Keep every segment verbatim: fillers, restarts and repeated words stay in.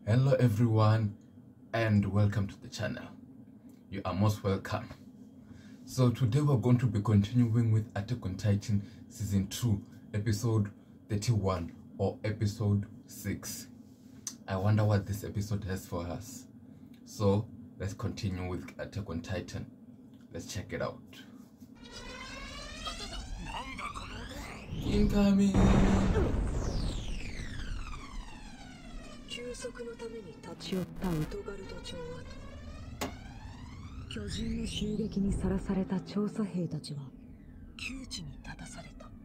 Hello everyone and welcome to the channel. You are most welcome. So today we're going to be continuing with Attack on Titan season two episode thirty-one or episode six. I wonder what this episode has for us. So let's continue with Attack on Titan. Let's check it out. Incoming! 休息のために立ち寄ったウトガルド町跡。巨人の襲撃にさらされた調査兵たちは窮地に立たされた。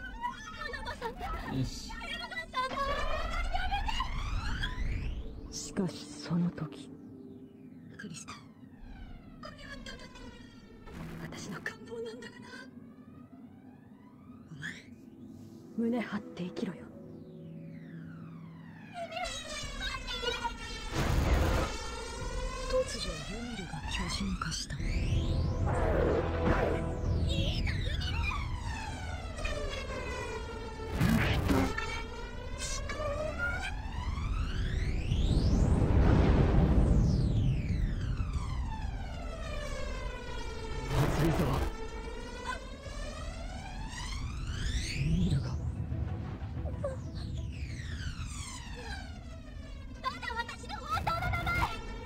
しかしその時、クリスタ、これはただ私の願望なんだがな。お前、胸張って生きろよ。突如ユミルが巨人化した。いいなユミル。まずいぞ。ユミルが。まだ私の本当の名前。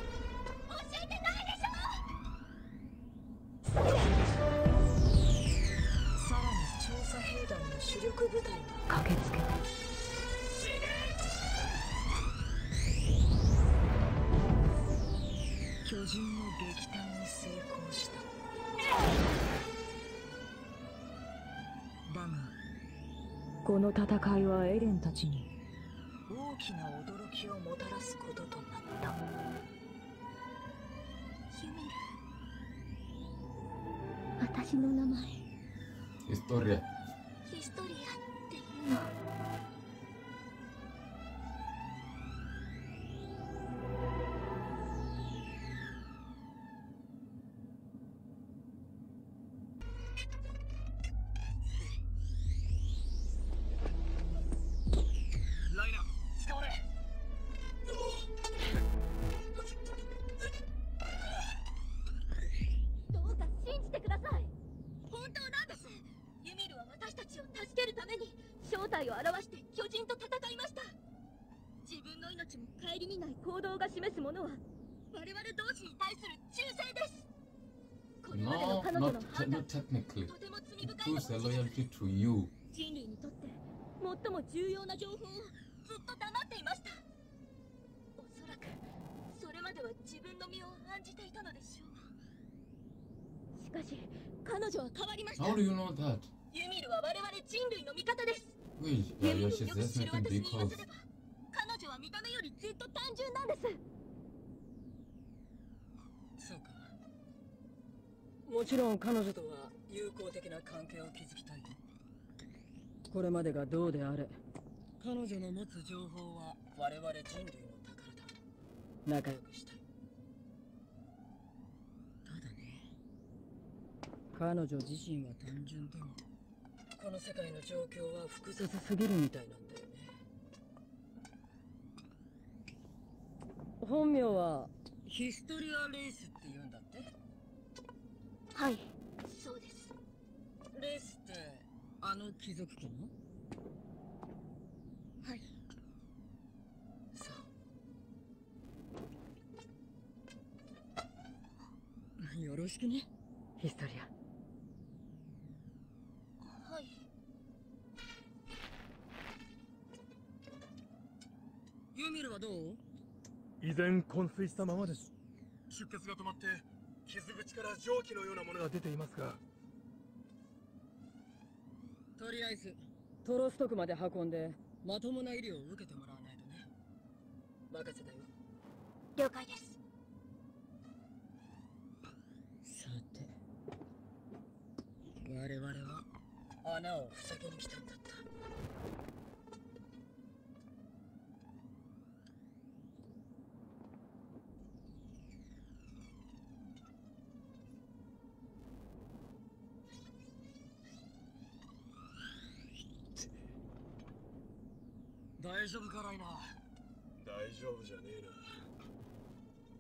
主力部隊が駆けつけた。巨人の撃退に成功した。だがこの戦いはエレンたちに大きな驚きをもたらすこととなった。ユミル、私の名前ヒストリアヒストリアっていうの。ライナー、捕まれ。どうか信じてください。本当なんです。ユミルは私たちを助けるために正体を表して巨人と戦いました。自分の命も顧みない行動が示すものは我々同士に対する忠誠です。これまでの彼女の判断、とても罪深いのは人類にとって最も重要な情報をずっと黙っていました。おそらくそれまでは自分の身を案じていたのでしょう。しかし彼女は変わりました。 How do you know that? ユミルは我々人類の味方です。 Wait, yeah, yeah, she's definitely because 彼女は見た目よりずっと単純なんです。そうか。もちろん彼女とは友好的な関係を築きたいと。これまでがどうであれ、彼女の持つ情報は我々人類の宝だ。仲良くしたい。ただね、彼女自身は単純でもこの世界の状況は複雑すぎるみたいなんだよね。本名はヒストリア・レイスって言うんだって。はい、そうです。レイスってあの貴族家の？はい、そう。よろしくね、ヒストリア。はい。ユミルはどう？ 依然昏睡したままです。 出血が止まって傷口から蒸気のようなものが出ていますが。 とりあえずトロストクまで運んでまともな医療を受けてもらわないとね。任せだよ。了解です。さて、我々は穴を塞ぎに来たんだった。 大丈夫かライナー。大丈夫じゃねえな。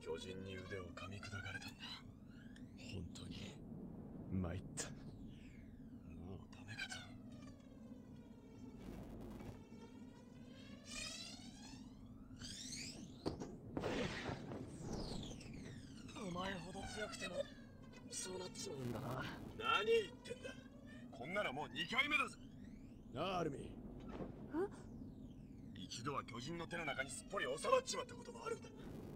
巨人に腕を噛み砕かれたんだ。 本当に参った。 もうダメかと。 お前ほど強くてもそうなっちまうんだな。 何言ってんだ。こんなのもうにかいめだぞ。 なあアルミ。 一度は巨人の手の中にすっぽり収まっちまったこともあるんだ。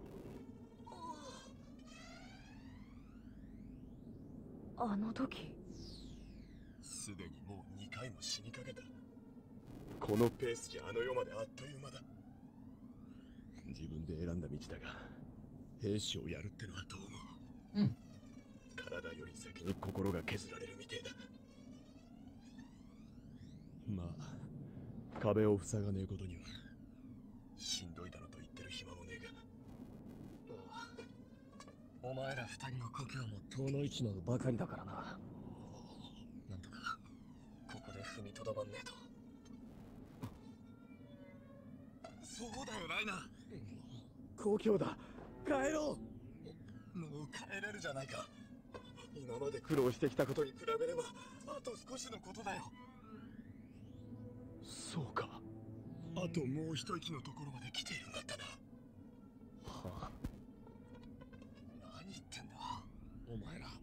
あの時すでにもうにかいも死にかけた。このペースじゃあの世まであっという間だ。 自分で選んだ道だが、兵士をやるってのはどう思う？ うん。 体より先に心が削られるみてえだ。 まあ壁を塞がねえことには。 しんどいだろと言ってる暇もねえが。 お前ら二人の故郷も遠の市のばかりだからな。なんとかここで踏みとどまんねえと。 そうだよライナー。 故郷だ。帰ろう。もう帰れるじゃないか。今まで苦労してきたことに比べればあと少しのことだよ。 そうか。 あともう一息のところまで来ているんだったな。 はあ、 何言ってんだお前ら。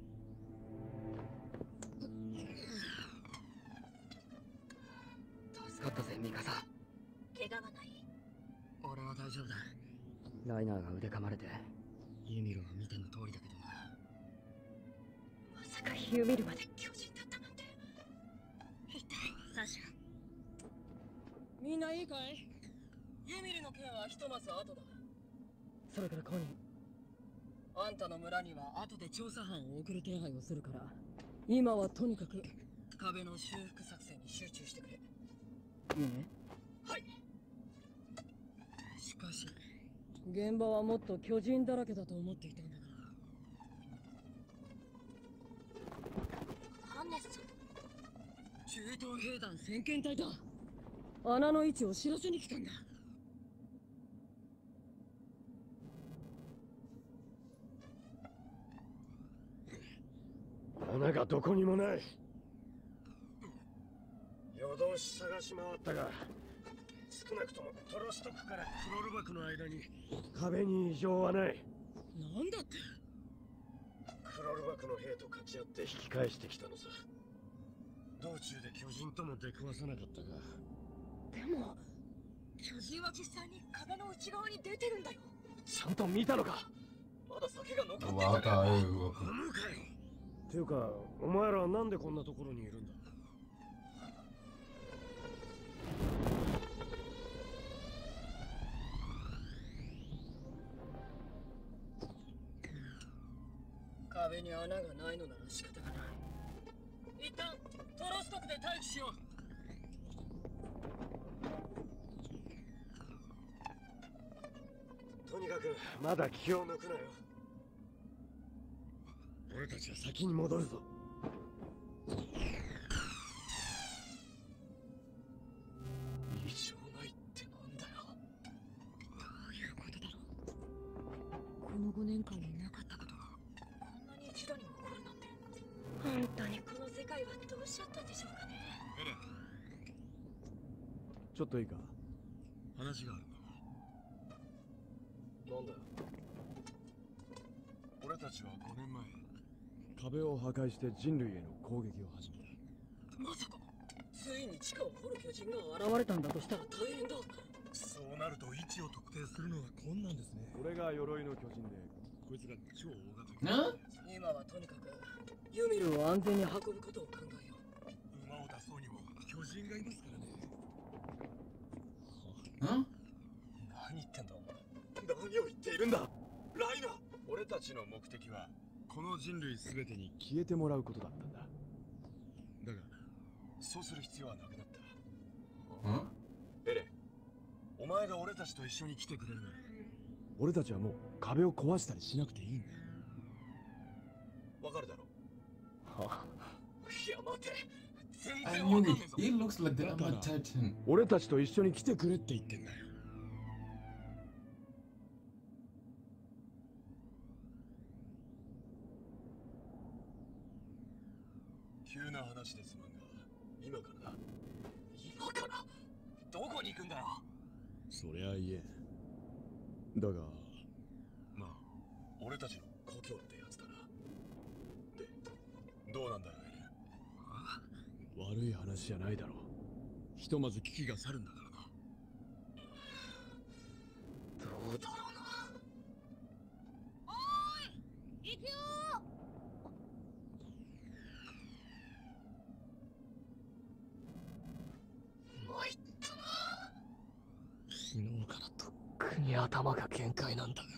助かったぜミカサ。 怪我はない？ 俺は大丈夫だ。ライナーが腕噛まれてユミルは見ての通りだけどな。 まさかユミルまで巨人だったなんて。痛いサシャ。 みんないいかい？ユミルの件はひとまず後だ。それからコニー、あんたの村には後で調査班を送る手配をするから、今はとにかく壁の修復作戦に集中してくれ。いいね。 はい。 しかし現場はもっと巨人だらけだと思っていたんだが。 ハンネスさん。 中東兵団先遣隊だ。穴の位置を知らせに来たんだ。 穴がどこにもない。 夜通し探し回ったが、少なくともトロストクからクロルバクの間に壁に異常はない。 なんだって？ クロルバクの兵と勝ち合って引き返してきたのさ。道中で巨人とも出くわさなかったが。 でも巨人は実際に壁の内側に出てるんだよ。 ちゃんと見たのか？ まだ酒が残ってたわかるわかる。 ていうか、お前らはなんでこんなところにいるんだ？ 壁に穴がないのなら仕方がない。一旦トロストクで待機しよう。 とにかくまだ気を抜くなよ。 俺たちは先に戻るぞ。 異常ないってなんだよ。 どういうことだろう。このごねんかんになかったことがこんなに一度に起こるなんて。本当にこの世界はどうしちゃったんでしょうかね。 エレン、 ちょっといいか？ 話があるんだが。なんだよ。俺たちはごねんまえ壁を破壊して人類への攻撃を始めた。 まさかついに地下を掘る巨人が現れたんだとしたら大変だ。 そうなると位置を特定するのは困難ですね。 俺が鎧の巨人で、こいつが超大型巨な？ 今はとにかくユミルを安全に運ぶことを考えよう。 馬を出そうにも巨人がいますからね。 ん？ 何言ってんだお前。何を言っているんだライナー。俺たちの目的はこの人類すべてに消えてもらうことだったんだ。 だがそうする必要はなくなった。 ん？ エレン、お前が俺たちと一緒に来てくれるなら。 俺たちはもう壁を壊したりしなくていいんだ。 わかるだろう。 はあ、 いや待て、全 I 然 knew わかん it. ねえぞ。 He looks like the Armored Titan. 俺たちと一緒に来てくれって言ってんだよ。 急な話ですまんが、今から今からどこに行くんだよ。 そりゃ言えん。だがまあ俺たちの故郷ってやつだな。でどうなんだよエレン。 悪い話じゃないだろう。ひとまず危機が去るんだからな。 どうだろうな。 行くよ参ったな。 昨日からとっくに頭が限界なんだが。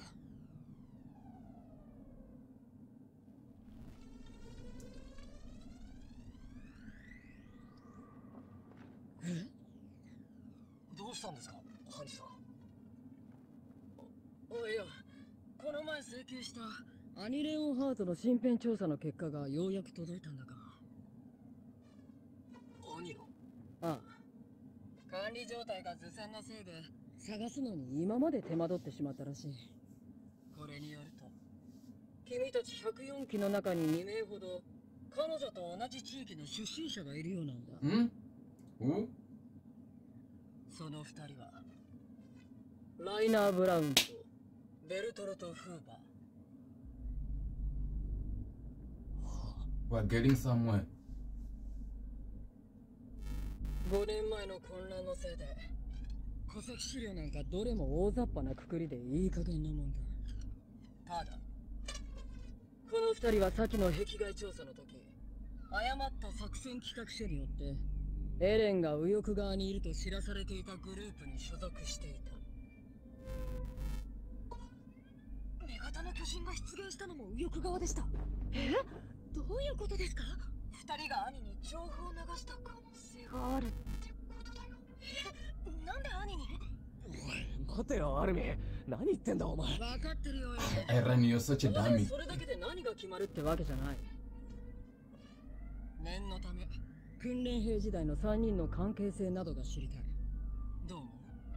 え？ どうしたんですか、ハニさん。 おいや、この前請求したアニレオンハートの身辺調査の結果がようやく届いたんだが。 兄のああ、管理状態がずさんなせいで探すのに今まで手間取ってしまったらしい。これによると君たちひゃくよんきの中にに名ほど彼女と同じ地域の出身者がいるようなんだ。 んおその二人はライナー・ブラウンとベルトルト・フーバー。 We're getting somewhere. ごねんまえの混乱のせいで戸籍資料なんかどれも大雑把なくくりでいい加減なもんだ。ただこの二人は先の壁外調査の時誤った作戦企画書によってエレンが右翼側にいると知らされていたグループに所属していた。女型の巨人が出現したのも右翼側でした。 え、どういうことですか？ 二人が兄に情報を流した可能性ががあるってことだよ。 え、なんで兄に？ おい、待てよ、アルミ。何言ってんだ、お前。 分かってるよ。 Eren, you're such a お前 dummy. それだけで何が決まるってわけじゃない。念のため訓練兵時代のさんにんの関係性などが知りたい。どう思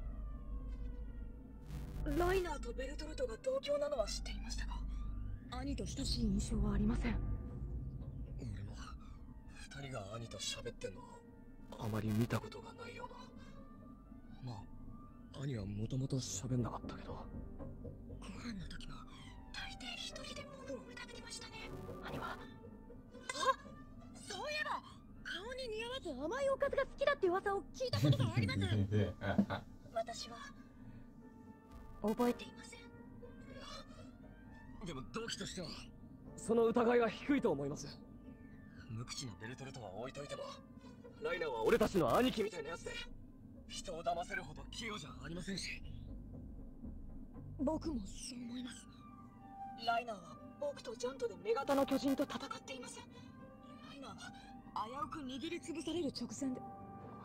う？ライナーとベルトルトが同郷なのは知っていましたが、兄と親しい印象はありません。 俺も二人が兄と喋ってんのあまり見たことがないよまあ、兄はもともと喋んなかったけど。 ご飯の時も大抵一人でもぐもぐ食べてましたね。兄は。あ、そういえば顔に似合わず甘いおかずが好きだって噂を聞いたことがあります。私は覚えていません。 でも動機としてはその疑いは低いと思います。 無口なベルトルトは置いといても、 ライナーは俺たちの兄貴みたいなやつで、 人を騙せるほど器用じゃありませんし。 僕もそう思います。ライナーは僕とジャントで女型の巨人と戦っています。ライナーは危うく握りつぶされる直前で。 ど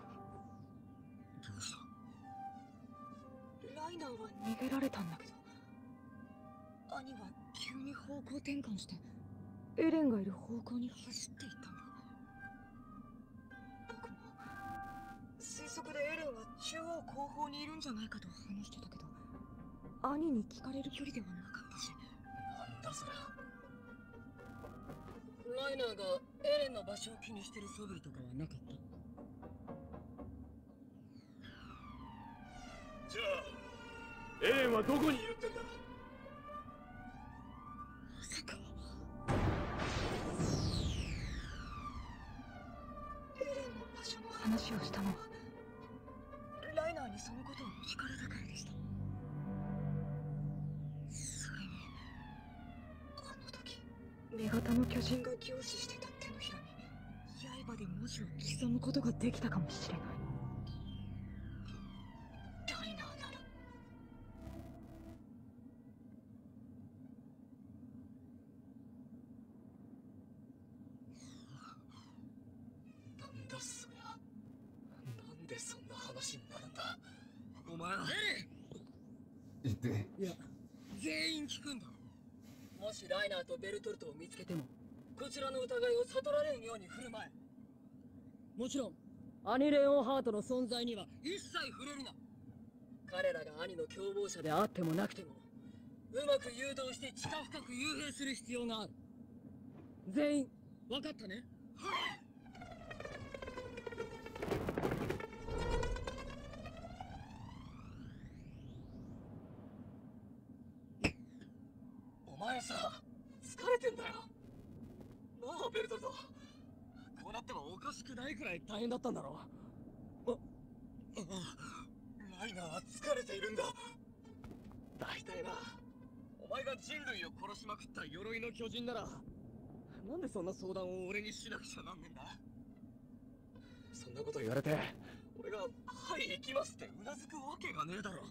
うした？ ライナーは逃げられたんだけど、兄は急に方向転換してエレンがいる方向に走っていったんだ。僕も推測でエレンは中央後方にいるんじゃないかと話してたけど、兄に聞かれる距離ではなかったし。 なんだそりゃ。 ライナーがエレンの場所を気にしてる素振りとかはなかった？ じゃあエレンはどこにいるってんだ？ まさかエレンの場所の話をしたのはライナーにそのことを聞かれたからでした。それにあの時女型の巨人が凝視してた手のひらに刃で文字を刻むことができたかもしれない。ライナーなら。 なんだそりゃ。なんでそんな話になるんだ。 お前はエレン！いや、全員聞くんだ。もしライナーとベルトルトを見つけても、こちらの疑いを悟られんように振る舞え。もちろんアニレオンハートの存在には一切触れるな。彼らが兄の共謀者であってもなくても、うまく誘導して地下深く幽閉する必要がある。全員分かったね？ はい。 前さ、疲れてんだよ。なあ、ベルトルト。こうなってもおかしくないくらい大変だったんだろ。 あ、あライナーは疲れているんだ。 大体な、お前が人類を殺しまくった鎧の巨人なら、なんでそんな相談を俺にしなくちゃなんねんだ。そんなこと言われて、俺が「はい行きます」ってうなずくわけがねえだろ。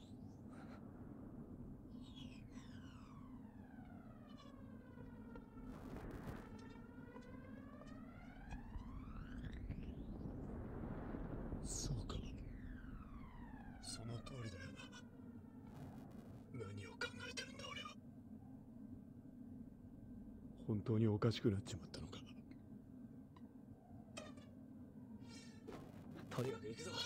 そうか、その通りだよな。何を考えてるんだ俺は。本当におかしくなっちまったのか。 とにかく行くぞ。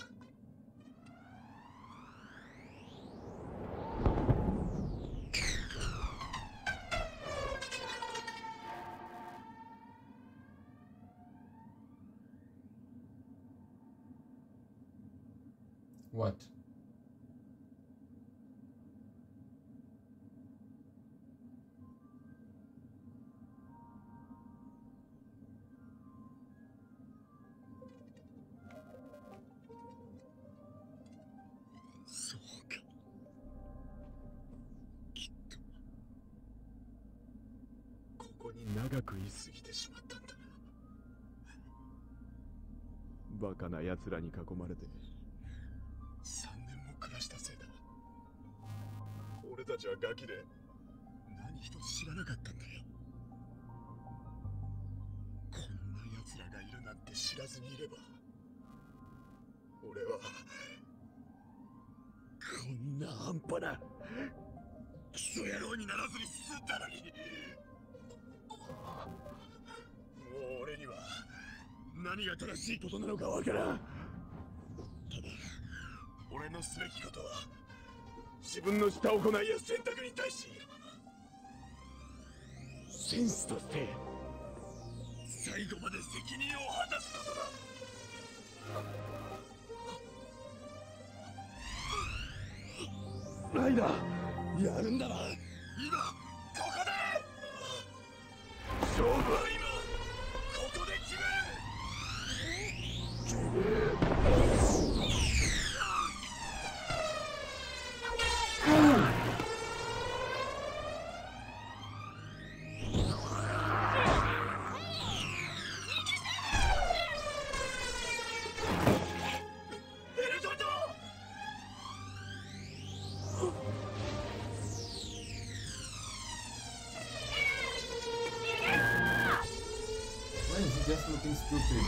What? そうか、きっとここに長く居すぎてしまったんだな。バカな奴らに囲まれてさんねんも暮らしたせいだ。俺たちはガキで何一つ知らなかったんだよ。こんな奴らがいるなんて知らずにいれば、俺はこんな半端なクソ野郎にならずに済んだのに。もう俺には何が正しいことなのかわからん。ただ俺のすべきことは自分のした行いや選択に対し戦士として最後まで責任を果たすことだ。ライダー、やるんだな。今ここで勝負は今ここで決める。 Why is he just looking stupid?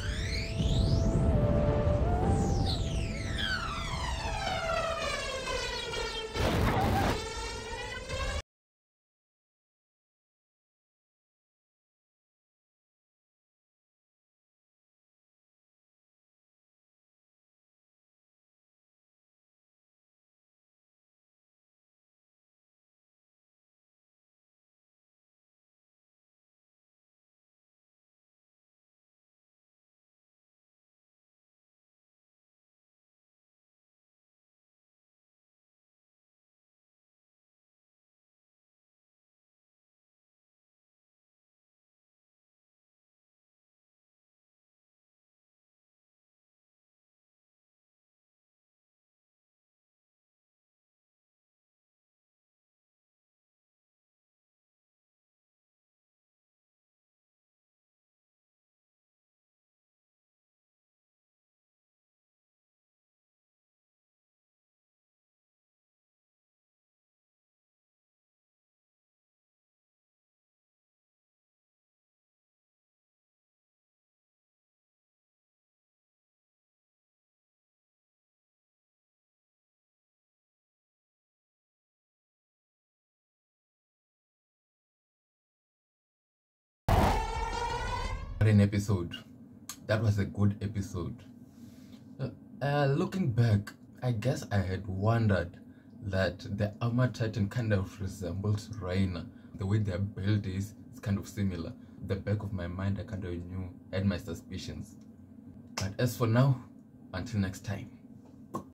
What an episode. That was a good episode. Uh, uh, looking back, I guess I had wondered that the Armored Titan kind of resembles Raina. The way their build is, it's kind of similar. The back of my mind, I kind of knew, had my suspicions. But as for now, until next time.